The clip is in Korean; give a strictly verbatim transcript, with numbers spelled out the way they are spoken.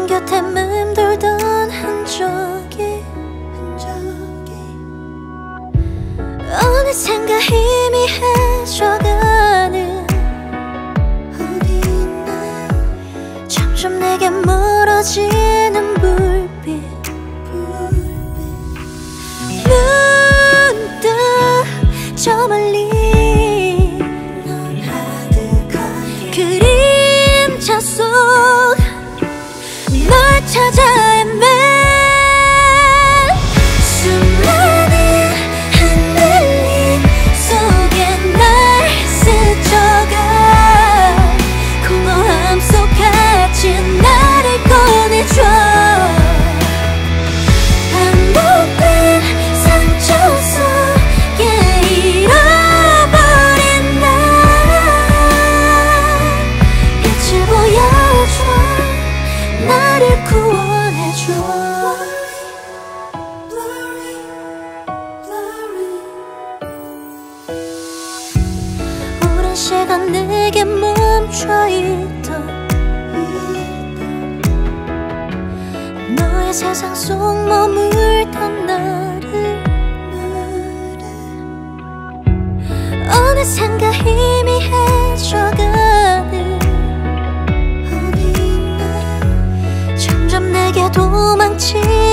넌 곁에 맴돌던 흔적이 어느샌가 희미해져가는 점점 내게 멀어지는 불빛. 문득 저 멀리 그림자 속 널 찾아 헤매. 수많은 흔들림 속에 날 스쳐가 공허함 속 갇힌 나를 꺼내줘. 반복된 상처 속에 잃어버린 날 빛을 보여줘. 나를 구원해줘. 오랜 시간 내게 멈춰있던 너의 세상 속 머물던 나를 어느샌가 희미해져가는 점점 내게 도망치